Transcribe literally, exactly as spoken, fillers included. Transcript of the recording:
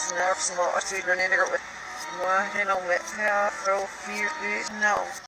snarf små og sydler ned i rummet. Nå, henne om et her, fra fire, nå.